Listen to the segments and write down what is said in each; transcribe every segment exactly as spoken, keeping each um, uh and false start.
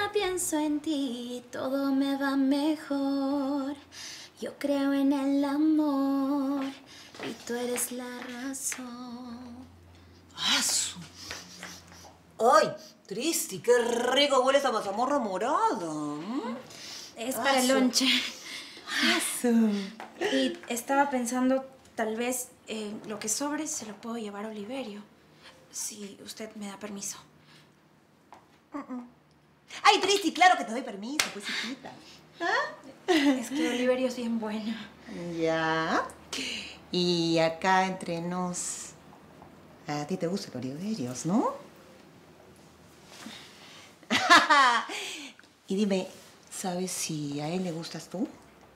día pienso en ti, todo me va mejor. Yo creo en el amor y tú eres la razón. ¡Asu! ¡Ay, Tristi! ¡Qué rico huele esa mazamorra morada! ¿Mm? Es para el lonche. ¡Asu! Y estaba pensando, tal vez eh, lo que sobre se lo puedo llevar a Oliverio, si usted me da permiso. Uh -uh. ¡Ay, Tristi! Claro que te doy permiso, pues, hijita. ¿Ah? Es que Oliverio es bien bueno. Ya. Y acá entre nos... A ti te gustan los Oliverios, ¿no? Y dime, ¿sabes si a él le gustas tú?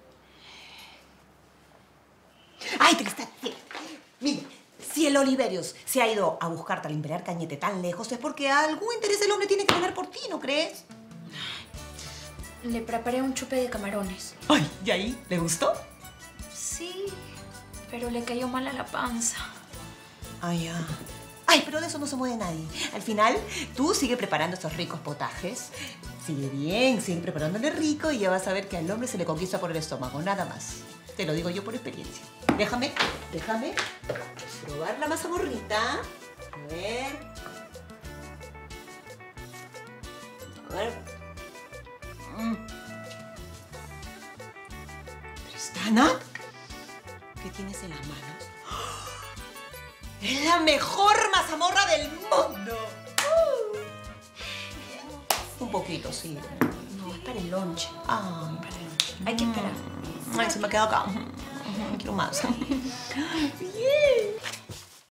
¡Ay, Tristán! Mira, si el Oliverios se ha ido a buscarte al Imperial Cañete tan lejos es porque algún interés el hombre tiene que tener por ti, ¿no crees? Le preparé un chupe de camarones. ¡Ay! ¿Y ahí? ¿Le gustó? Sí, pero le cayó mal a la panza. Ay, ya. Ay, pero de eso no se mueve nadie. Al final, tú sigue preparando estos ricos potajes. Sigue bien, sigue preparándole rico y ya vas a ver que al hombre se le conquista por el estómago, nada más. Te lo digo yo por experiencia. Déjame, déjame probar la mazamorrita. A ver. A ver. Mm. Tristana, ¿qué tienes en las manos? ¡Es la mejor mazamorra del mundo! Uh. Un poquito, sí. No, es para el lonche. Ah, Para el lonche. Hay que esperar. Ay, se me ha quedado acá. Quiero más. Bien.